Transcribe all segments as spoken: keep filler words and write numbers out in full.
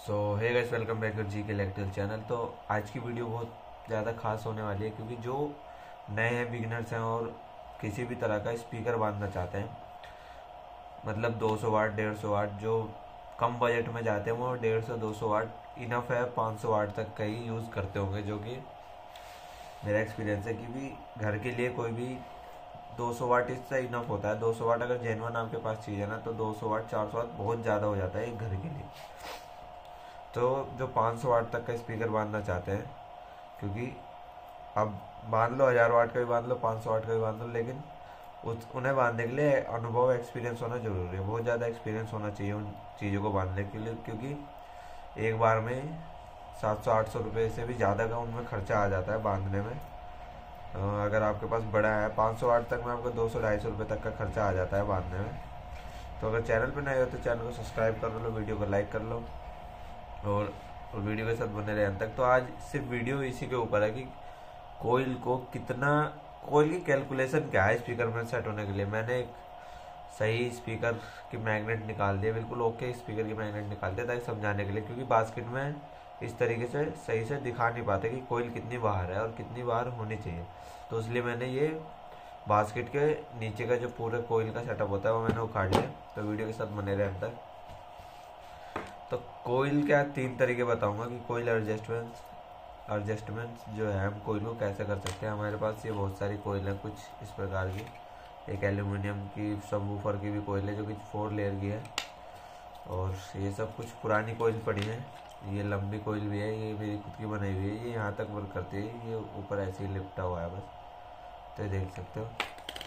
So hey guys, welcome back to G K electrical channel. तो आज की video बहुत ज़्यादा खास होने वाली है क्योंकि जो नए हैं, बिगिनर्स हैं और किसी भी तरह का स्पीकर बांधना चाहते हैं, मतलब दो सौ वाट डेढ़ सौ वाट, जो कम बजट में जाते हैं वो डेढ़ सौ दो सौ वाट इनफ है, पाँच सौ वाट तक का ही यूज़ करते होंगे, जो कि मेरा एक्सपीरियंस है कि भी घर के लिए कोई भी दो सौ वाट इससे इनफ होता है। दो सौ वाट अगर जेन्युइन आपके पास चीज़ है ना, तो दो सौ वाट चार सौ वाट बहुत ज़्यादा हो जाता है एक घर के लिए। तो जो पाँच सौ वाट तक का स्पीकर बांधना चाहते हैं, क्योंकि अब बांध लो हज़ार वाट का भी बांध लो, पाँच सौ वाट का भी बांध लो, लेकिन उस उन्हें बांधने के लिए अनुभव, एक्सपीरियंस होना जरूरी है। बहुत ज़्यादा एक्सपीरियंस होना चाहिए उन चीज़ों को बांधने के लिए, क्योंकि एक बार में सात सौ आठ सौ रुपये से भी ज़्यादा का उनमें खर्चा आ जाता है बांधने में। अगर आपके पास बड़ा है पाँच सौ वाट तक में, आपको दो सौ ढाई सौ रुपये तक का खर्चा आ जाता है बांधने में। तो अगर चैनल पर नए हो तो चैनल को सब्सक्राइब कर लो, वीडियो को लाइक कर लो और, और वीडियो के साथ बने रहे अंत तक। तो आज सिर्फ वीडियो इसी के ऊपर है कि कोयल को कितना, कोयल की कैलकुलेशन क्या है स्पीकर में सेट होने के लिए। मैंने एक सही स्पीकर की मैग्नेट निकाल दिया, बिल्कुल ओके स्पीकर की मैग्नेट निकाल दिया ताकि समझाने के लिए, क्योंकि बास्केट में इस तरीके से सही से दिखा नहीं पाते कि कोयल कितनी बाहर है और कितनी बाहर होनी चाहिए। तो इसलिए मैंने ये बास्केट के नीचे का जो पूरे कोयल का सेटअप होता है वो मैंने उखाड़ लिया। तो वीडियो के साथ बने रहे अंत तक। तो कोयल क्या, तीन तरीके बताऊंगा कि कोयल एडजस्टमेंट्स एडजस्टमेंट्स जो है हम कोयल को कैसे कर सकते हैं। हमारे पास ये बहुत सारी कोयल है कुछ इस प्रकार की। एक एल्यूमिनियम की सबवूफर की भी कोयल है जो कि फोर लेयर की है, और ये सब कुछ पुरानी कोयल पड़ी है। ये लंबी कोयल भी है, ये मेरी खुद की बनाई हुई है। ये यहाँ तक वर्क करती है, ये ऊपर ऐसे ही लिपटा हुआ है बस, तो ये देख सकते हो।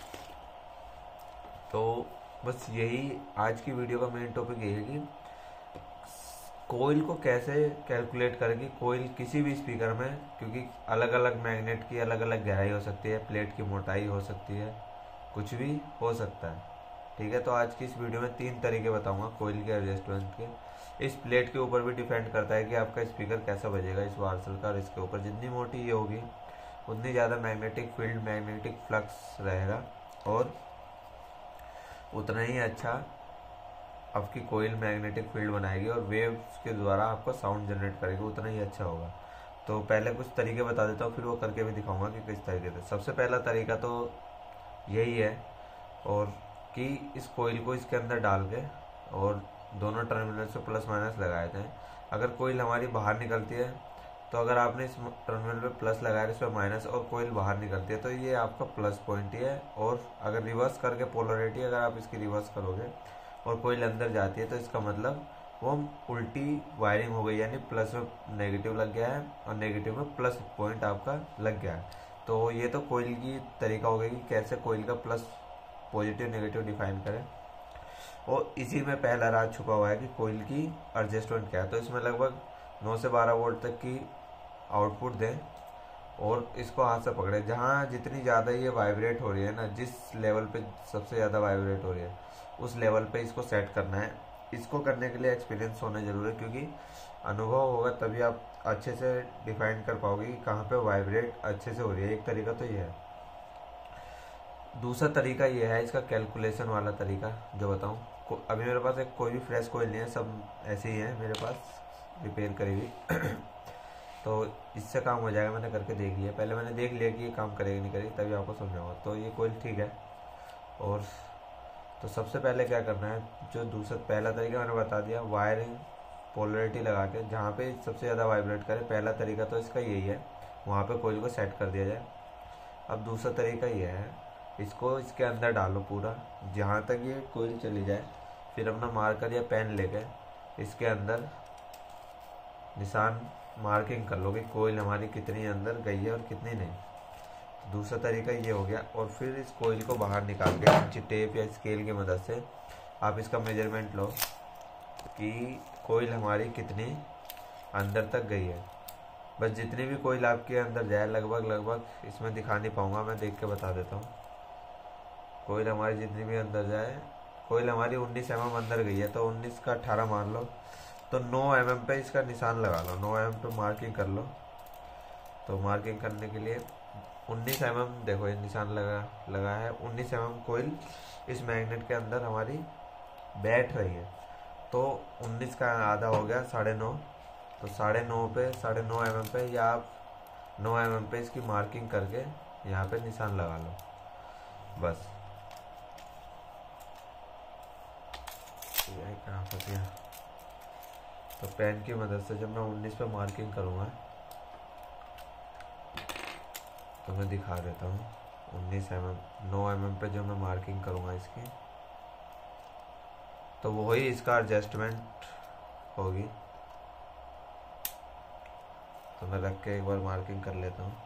तो बस यही आज की वीडियो का मेन टॉपिक ये है कि कोयल को कैसे कैलकुलेट करें कि कोयल किसी भी स्पीकर में, क्योंकि अलग अलग मैग्नेट की अलग अलग गहराई हो सकती है, प्लेट की मोटाई हो सकती है, कुछ भी हो सकता है। ठीक है, तो आज की इस वीडियो में तीन तरीके बताऊंगा कोयल के एडजस्टमेंट के। इस प्लेट के ऊपर भी डिपेंड करता है कि आपका स्पीकर कैसा बजेगा इस वार्सल का, और इसके ऊपर जितनी मोटी ये होगी उतनी ज़्यादा मैग्नेटिक फील्ड, मैग्नेटिक फ्लक्स रहेगा, और उतना ही अच्छा आपकी कोयल मैग्नेटिक फील्ड बनाएगी और वेव्स के द्वारा आपका साउंड जनरेट करेगी, उतना ही अच्छा होगा। तो पहले कुछ तरीके बता देता हूँ, फिर वो करके भी दिखाऊंगा कि किस तरीके से। सबसे पहला तरीका तो यही है, और कि इस कोयल को इसके अंदर डाल के और दोनों टर्मिनल से प्लस माइनस लगाए थे। अगर कोयल हमारी बाहर निकलती है तो अगर आपने इस टर्मिनल पे प्लस लगाया, इस पर माइनस, और कोयल बाहर निकलती है तो ये आपका प्लस पॉइंट ही है। और अगर रिवर्स करके पोलरिटी अगर आप इसकी रिवर्स करोगे और कोयल अंदर जाती है तो इसका मतलब वो उल्टी वायरिंग हो गई, यानी प्लस में नेगेटिव लग गया है और नेगेटिव में प्लस पॉइंट आपका लग गया है। तो ये तो कोयल की तरीका हो गया कि कैसे कोयल का प्लस पॉजिटिव नेगेटिव डिफाइन करें। और इसी में पहला राज छुपा हुआ है कि कोयल की एडजस्टमेंट क्या है। तो इसमें लगभग नौ से बारह वोल्ट तक की आउटपुट दें और इसको हाथ से पकड़े। जहाँ जितनी ज़्यादा ये वाइब्रेट हो रही है ना, जिस लेवल पे सबसे ज़्यादा वाइब्रेट हो रही है उस लेवल पे इसको सेट करना है। इसको करने के लिए एक्सपीरियंस होना जरूरी है, क्योंकि अनुभव होगा तभी आप अच्छे से डिफाइन कर पाओगे कि कहाँ पे वाइब्रेट अच्छे से हो रही है। एक तरीका तो ये है। दूसरा तरीका ये है इसका कैलकुलेशन वाला तरीका जो बताऊँ। अभी मेरे पास एक कोई भी फ्रेश कोयल नहीं है, सब ऐसे ही है मेरे पास रिपेयर करी हुई तो इससे काम हो जाएगा। मैंने करके देख लिया, पहले मैंने देख लिया कि ये काम करेगी नहीं करेगी, तभी आपको समझाऊंगा। तो ये कोयल ठीक है। और तो सबसे पहले क्या करना है, जो दूसरा पहला तरीका मैंने बता दिया, वायरिंग पोलरिटी लगा के जहाँ पे सबसे ज़्यादा वाइब्रेट करे, पहला तरीका तो इसका यही है, वहाँ पे कोयल को सेट कर दिया जाए। अब दूसरा तरीका ये है, इसको इसके अंदर डालो पूरा, जहाँ तक ये कोयल चली जाए। फिर अपना मार्कर या पेन लेके इसके अंदर निशान मार्किंग कर लो कि कोयल हमारी कितनी अंदर गई है और कितनी नहीं। तो दूसरा तरीका ये हो गया। और फिर इस कोयल को बाहर निकाल के इंची टेप या स्केल की मदद से आप इसका मेजरमेंट लो कि कोयल हमारी कितनी अंदर तक गई है। बस जितनी भी कोयल आपके अंदर जाए, लगभग लगभग इसमें दिखा नहीं पाऊँगा, मैं देख के बता देता हूँ। कोयल हमारी जितनी भी अंदर जाए, कोयल हमारी उन्नीस एम एम अंदर गई है तो उन्नीस का अठारह मान लो, तो नौ एम एम पे इसका निशान लगा लो, नौ एम एम पे मार्किंग कर लो। तो मार्किंग करने के लिए उन्नीस एम एम देखो ये निशान लगा लगा है, उन्नीस एम एम कोयल इस मैग्नेट के अंदर हमारी बैठ रही है। तो उन्नीस का आधा हो गया साढ़े नौ, तो साढ़े नौ पे साढ़े नौ एम एम पे या आप नौ एम एम पे इसकी मार्किंग करके यहाँ पे निशान लगा लो बस। ये कहाँ फंस गया। तो पेन की मदद से जब मैं उन्नीस पे मार्किंग करूँगा तो मैं दिखा देता हूँ। उन्नीस एम एम नौ एम एम पे जो मैं मार्किंग करूँगा इसकी, तो वही इसका एडजस्टमेंट होगी। तो मैं रख के एक बार मार्किंग कर लेता हूँ।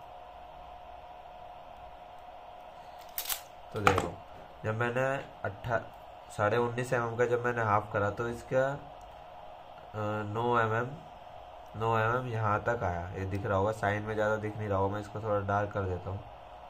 तो देखो जब मैंने अट्ठा साढ़े उन्नीस एम एम का जब मैंने हाफ करा तो इसका नौ एम एम नौ एम एम यहाँ तक आया। ये दिख रहा होगा, साइन में ज़्यादा दिख नहीं रहा होगा, मैं इसको थोड़ा डार्क कर देता हूँ।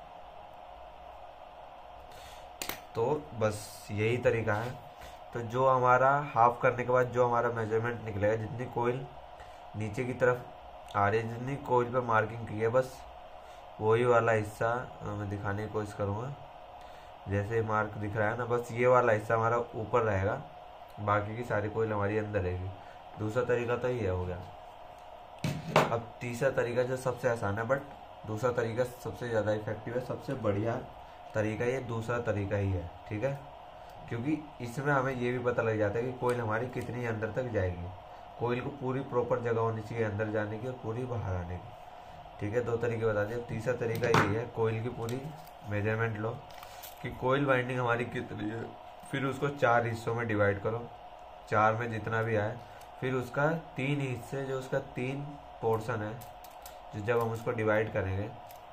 तो बस यही तरीका है। तो जो हमारा हाफ करने के बाद जो हमारा मेजरमेंट निकलेगा, जितनी कोयल नीचे की तरफ आ रही है, जितनी कोयल पे मार्किंग की है, बस वही वाला हिस्सा मैं दिखाने की कोशिश करूँगा। जैसे मार्क दिख रहा है ना, बस ये वाला हिस्सा हमारा ऊपर रहेगा, बाकी की सारी कोयल हमारी अंदर रहेगी। दूसरा तरीका तो ये हो गया। अब तीसरा तरीका जो सबसे आसान है, बट दूसरा तरीका सबसे ज़्यादा इफेक्टिव है, सबसे बढ़िया तरीका ये दूसरा तरीका ही है, ठीक है। क्योंकि इसमें हमें ये भी पता लग जाता है कि कोयल हमारी कितनी अंदर तक जाएगी। कोयल को पूरी प्रॉपर जगह होनी चाहिए अंदर जाने की और पूरी बाहर आने की, ठीक है। दो तरीके बता दिए। तीसरा तरीका यही है, कोयल की पूरी मेजरमेंट लो कि कोयल बाइंडिंग हमारी कितनी है, फिर उसको चार हिस्सों में डिवाइड करो, चार में जितना भी आए, फिर उसका तीन हिस्से जो उसका तीन पोर्शन है, जो जब हम उसको डिवाइड करेंगे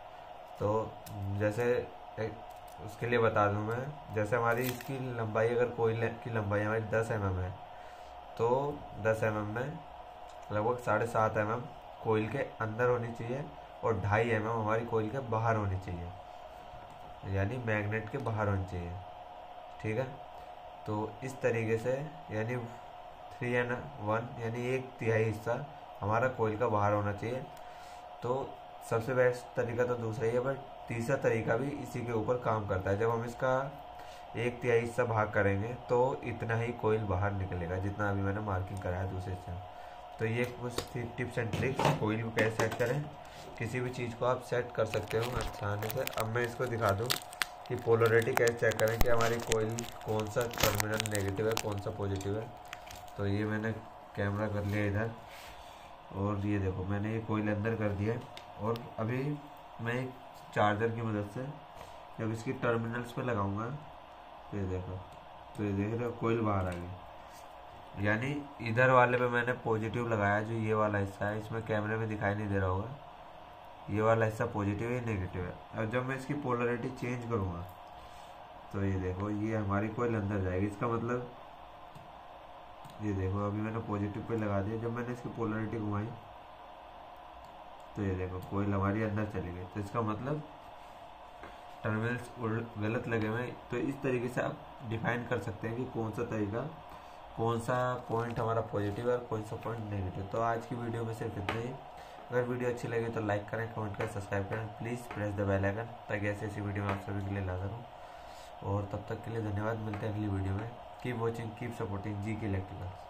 तो जैसे एक, उसके लिए बता दूं मैं, जैसे हमारी इसकी लंबाई, अगर कोयल की लंबाई हमारी दस एम एम है, तो दस एम एम में लगभग साढ़े सात एम एम कोयल के अंदर होनी चाहिए और ढाई एम एम हमारी कोयल के बाहर होनी चाहिए, यानी मैग्नेट के बाहर होनी चाहिए, ठीक है। तो इस तरीके से यानी थ्री एंड वन यानी एक तिहाई हिस्सा हमारा कोयल का बाहर होना चाहिए। तो सबसे बेस्ट तरीका तो दूसरा ही है, बट तीसरा तरीका भी इसी के ऊपर काम करता है। जब हम इसका एक तिहाई हिस्सा भाग करेंगे तो इतना ही कोयल बाहर निकलेगा जितना अभी मैंने मार्किंग कराया दूसरे से। तो ये कुछ टिप्स एंड ट्रिक्स कोयल को कैसे सेट करें, किसी भी चीज़ को आप सेट कर सकते हो आसानी से। अब मैं इसको दिखा दूँ कि पोलरिटी कैसे चेक करें कि हमारी कोयल कौन सा टर्मिनल नेगेटिव है, कौन सा पॉजिटिव है। तो ये मैंने कैमरा कर लिया इधर, और ये देखो मैंने ये कोयल अंदर कर दिया है। और अभी मैं एक चार्जर की मदद से जब इसकी टर्मिनल्स पे लगाऊंगा, तो ये देखो, तो ये देख रहे हो कोयल बाहर आ गई। यानी इधर वाले पे मैंने पॉजिटिव लगाया, जो ये वाला हिस्सा है, इसमें कैमरे में दिखाई नहीं दे रहा होगा, ये वाला हिस्सा पॉजिटिव है, नेगेटिव है। और जब मैं इसकी पोलरिटी चेंज करूँगा तो ये देखो, ये हमारी कोयल अंदर जाएगी। इसका मतलब ये देखो, अभी मैंने पॉजिटिव पे लगा दिया, जब मैंने इसकी पोलरिटी घुमाई तो ये देखो कोयल हमारी अंदर चली गई। तो इसका मतलब टर्मिनल्स गलत लगे हुए। तो इस तरीके से आप डिफाइन कर सकते हैं कि कौन सा तरीका, कौन सा पॉइंट हमारा पॉजिटिव है और कौन सा पॉइंट नेगेटिव। तो आज की वीडियो में सिर्फ इतना ही। अगर वीडियो अच्छी लगे तो लाइक करें, कमेंट करें, सब्सक्राइब करें, please press the bell icon, ताकि ऐसी ऐसी वीडियो मैं आप सभी के लिए ला सकूँ। और तब तक के लिए धन्यवाद, मिलते हैं अगली वीडियो में। Keep watching, keep supporting G K electricals.